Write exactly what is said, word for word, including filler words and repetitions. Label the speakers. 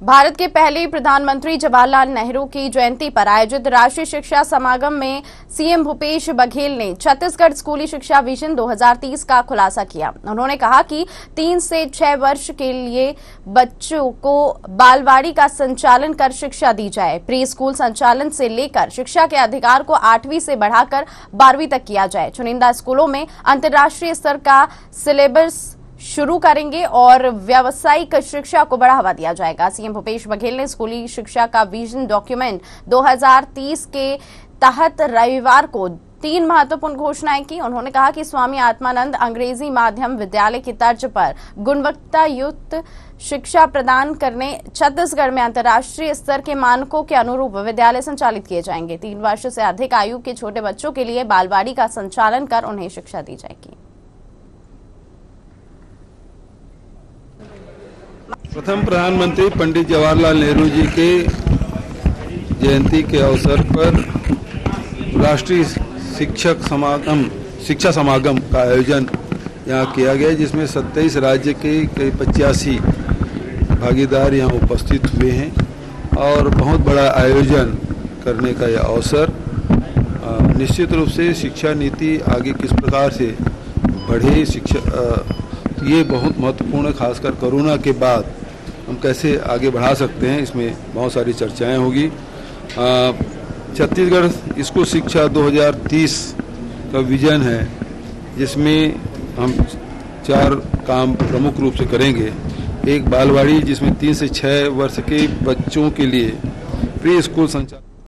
Speaker 1: भारत के पहले प्रधानमंत्री जवाहरलाल नेहरू की जयंती पर आयोजित राष्ट्रीय शिक्षा समागम में सीएम भूपेश बघेल ने छत्तीसगढ़ स्कूली शिक्षा विजन दो हज़ार तीस का खुलासा किया। उन्होंने कहा कि तीन से छह वर्ष के लिए बच्चों को बालवाड़ी का संचालन कर शिक्षा दी जाए। प्री स्कूल संचालन से लेकर शिक्षा के अधिकार को आठवीं से बढ़ाकर बारहवीं तक किया जाए। चुनिंदा स्कूलों में अंतर्राष्ट्रीय स्तर का सिलेबस शुरू करेंगे और व्यावसायिक शिक्षा को बढ़ावा दिया जाएगा। सीएम भूपेश बघेल ने स्कूली शिक्षा का विजन डॉक्यूमेंट दो हज़ार तीस के तहत रविवार को तीन महत्वपूर्ण घोषणाएं की। उन्होंने कहा कि स्वामी आत्मानंद अंग्रेजी माध्यम विद्यालय की तर्ज पर गुणवत्ता युक्त शिक्षा प्रदान करने छत्तीसगढ़ में अंतर्राष्ट्रीय स्तर के मानकों के अनुरूप विद्यालय संचालित किए जाएंगे। तीन वर्ष से अधिक आयु के छोटे बच्चों के लिए बालवाड़ी का संचालन कर उन्हें शिक्षा दी जाएगी।
Speaker 2: प्रथम प्रधानमंत्री पंडित जवाहरलाल नेहरू जी के जयंती के अवसर पर राष्ट्रीय शिक्षक समागम शिक्षा समागम का आयोजन यहाँ किया गया, जिसमें सत्ताईस राज्य के कई पचासी भागीदार यहाँ उपस्थित हुए हैं और बहुत बड़ा आयोजन करने का यह अवसर निश्चित रूप से शिक्षा नीति आगे किस प्रकार से बढ़े, शिक्षा ये बहुत महत्वपूर्ण है। खासकर कोरोना के बाद हम कैसे आगे बढ़ा सकते हैं, इसमें बहुत सारी चर्चाएं होगी। छत्तीसगढ़ स्कूल शिक्षा दो हज़ार तीस का विजन है, जिसमें हम चार काम प्रमुख रूप से करेंगे। एक बालवाड़ी, जिसमें तीन से छः वर्ष के बच्चों के लिए प्री स्कूल संचालन